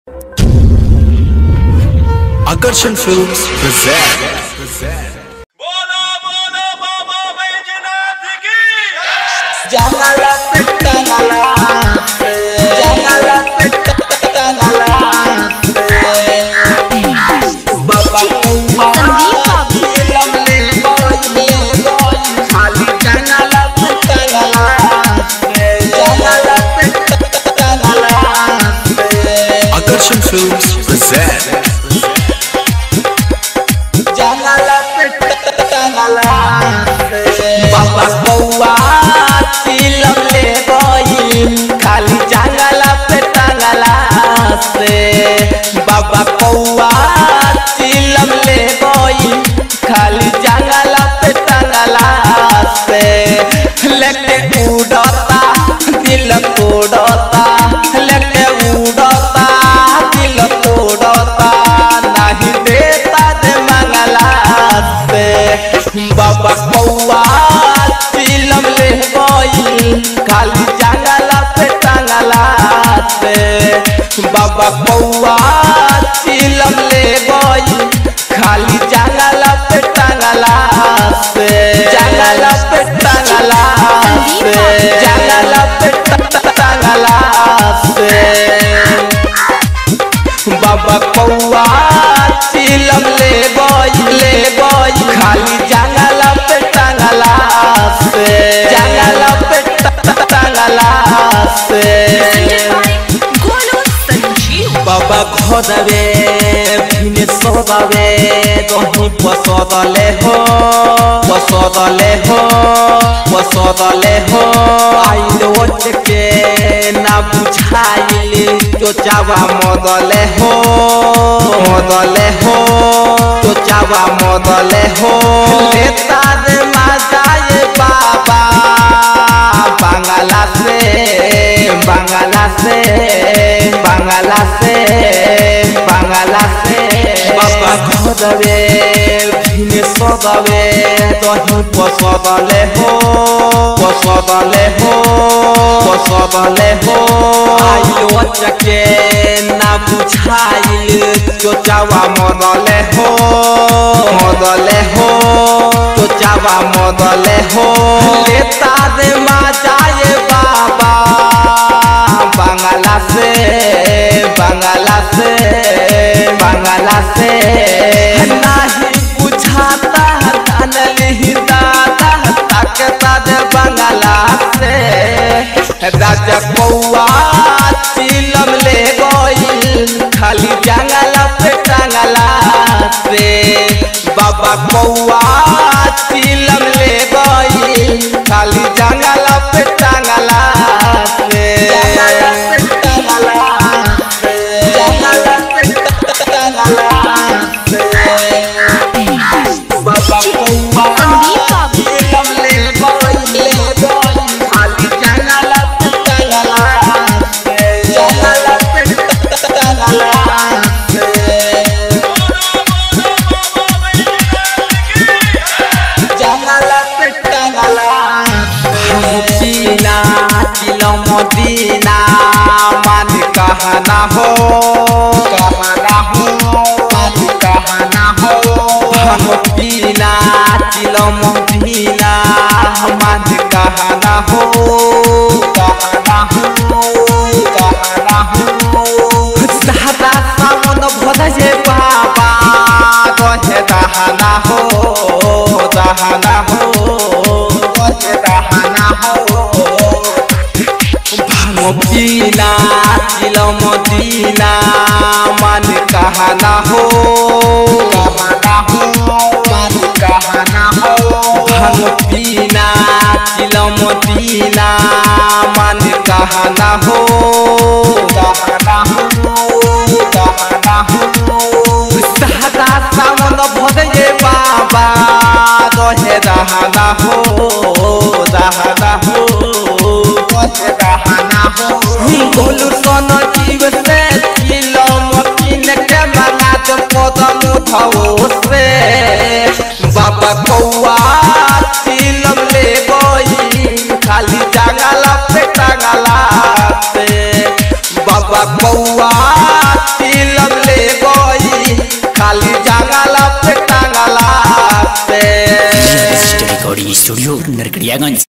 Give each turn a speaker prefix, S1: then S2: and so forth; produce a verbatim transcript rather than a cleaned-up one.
S1: Akarshan Films present.
S2: बोलो बोलो बाबा बैजनाथ की
S3: Janganlah terkenal, janganlah terkenal. Bapak Umar, film leboy leboy, kali janganlah terkenal, janganlah terkenal.
S1: Akarshan Films present.
S3: Janganlah terkenal. Bapak Umar. film leboy खाली जंगला पे टंगला से बाबा कौआ film leboy खाली जंगला पे टंगला से लेके उड़ता दिल तोड़ता लेके उड़ता दिल तोड़ता नहीं देता दे मंगला से बाबा कौआ film leboy खाली जंगला पे टंगला से बाबा कौआ film leboy खाली जंगला पे टंगला से जंगला पे टंगला से जंगला पे टंगला से बाबा कौआ film leboy leboy खाली जंगला पे टंगला से जंगला पे टंगला से बाबा घोदवे भिने सोदवे दही पसदले हो पसदले हो पसदले हो आइल ओटके ना बुझाइल तो चावा मदले हो मदले हो तो चावा मदले हो लेता दे माजाए बाबा बांगला से बांगला से बांगला से बांगला से बाबा घोदवे भिने सदवे दही पसदले हो पसदले हो पसदले हो आइल ओटके ना बुझाइल तो चावा मदले हो मदले हो तो चावा मदले हो लेता दे माजाए बाबा बांगला से बांगला से बांगला से नहीं बुझाता नहीं दादा ताकता दे बांगला से राजा कौआ film leboy खाली जंगला पे टंगला से बाबा कौआ film leboy खाली जंगला पे टंगला से जंगला पे टंगला से जंगला पे टंगला से बाबा कौआ film leboy leboy खाली जंगला पे टंगला से जंगला पे टंगला जंगला पे टंगला मदीना चिलो मदीना मन कहना हो कहना हो मन कहना हो मदीना चिलो मदीना मन कहना हो कहना हो कहना हो सदा सावन भजे बाबा कहे दहना हो दहना हो कहे दहना हो मदीना चिलो मदीना मन कहना हो कहना हो मन कहना हो मदीना चिलो मदीना मन कहना हो कहना हो कहना हो सदा सावन भजे बाबा कहे दहना हो दहना हो कहे दहना हो बोलू सन जीव से चिलम किन के मना दे पदम उठाओ से बाबा कौआ film leboy खाली जंगला पे टंगला से बाबा कौआ
S4: रिकॉर्डिंग स्टूडियो नरकड़ियागंज।